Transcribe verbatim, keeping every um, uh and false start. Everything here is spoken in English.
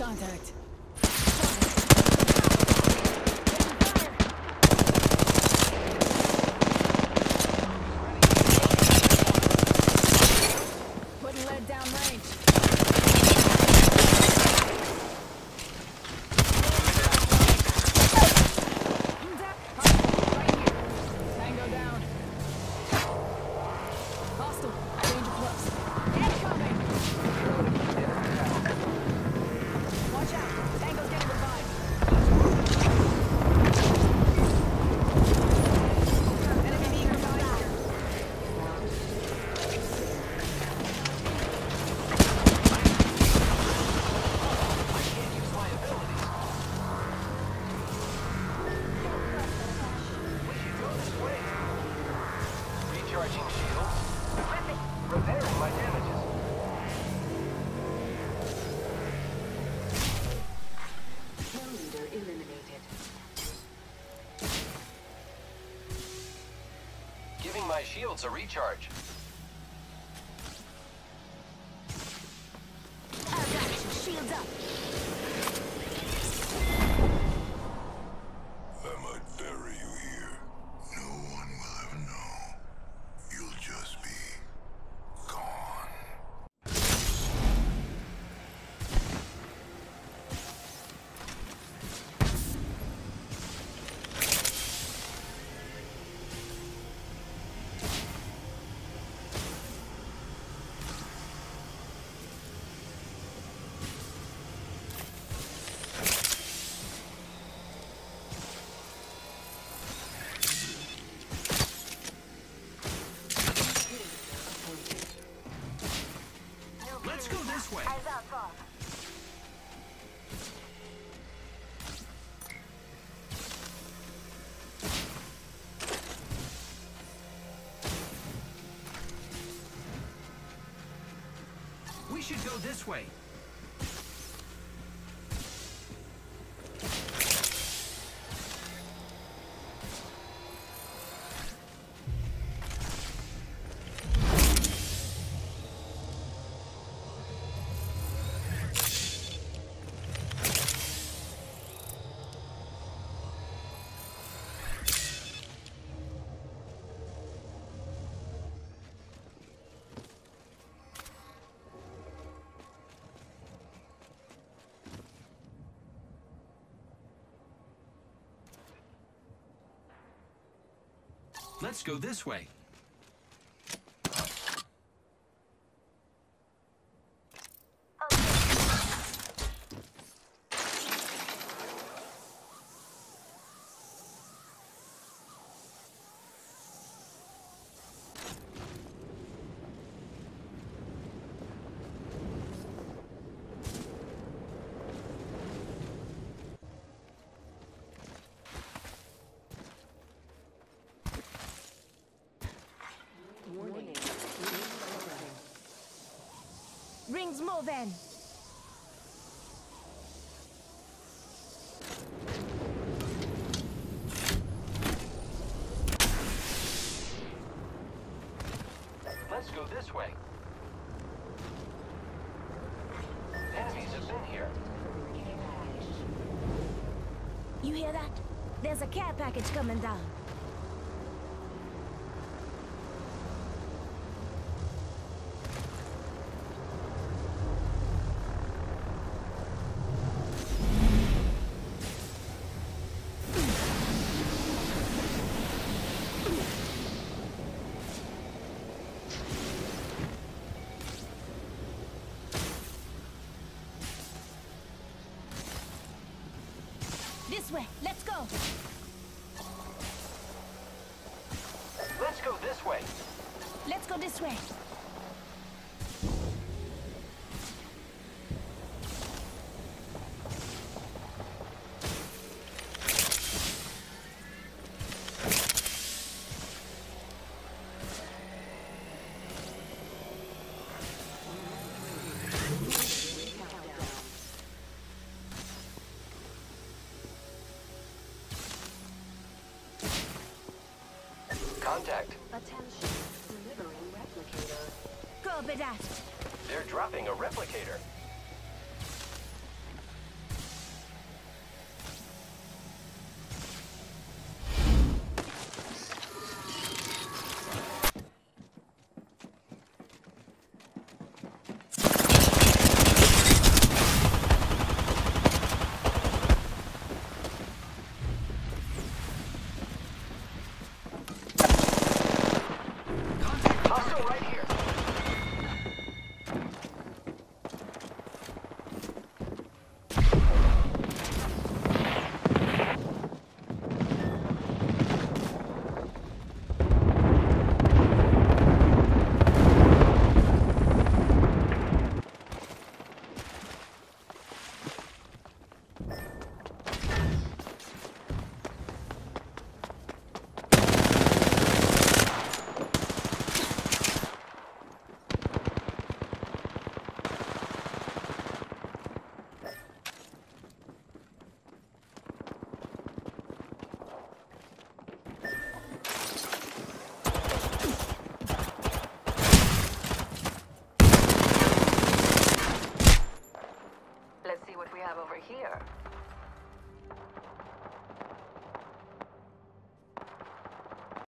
Contact. Putting lead down range. Right here. Tango down. Hostile. Danger close. Incoming. Watch out. Tango's getting revived. Enemy being revived here. Recharging shields. Repairing my damages. Kill leader eliminated. Giving my shields a recharge. Shields up. I might bury you here. No one will ever know. You'll just be gone. Let's go this way. We should go this way. Let's go this way. Warning. Rings moving. Let's go this way. Enemies have been here. You hear that? There's a care package coming down. This way, let's go. Let's go this way. Let's go this way. Contact. Attention. Delivering replicator. Copy that. They're dropping a replicator. we have over here.